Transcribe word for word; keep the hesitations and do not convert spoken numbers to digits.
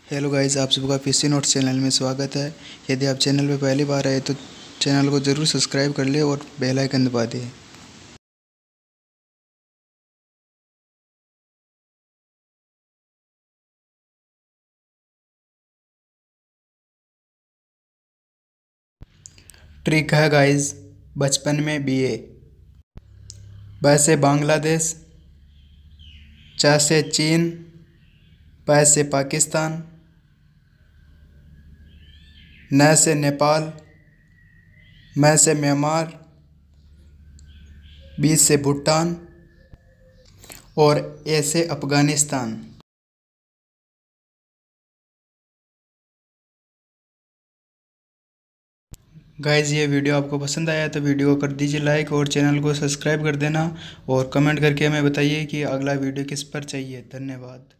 Hello guys, आप सबका fishy notes channel में स्वागत है। यदि आप चैनल पर पहली बार आए तो चैनल को ज़रूर सब्सक्राइब कर ले और बेल आइकन दबा दें। ट्रिक है गाइस, बचपन में बीए। ब से बांग्लादेश, च से चीन, प से पाकिस्तान, न से नेपाल, म से म्यांमार, बी से भूटान और ए से अफगानिस्तान। गाइज, ये वीडियो आपको पसंद आया तो वीडियो को कर दीजिए लाइक और चैनल को सब्सक्राइब कर देना और कमेंट करके हमें बताइए कि अगला वीडियो किस पर चाहिए। धन्यवाद।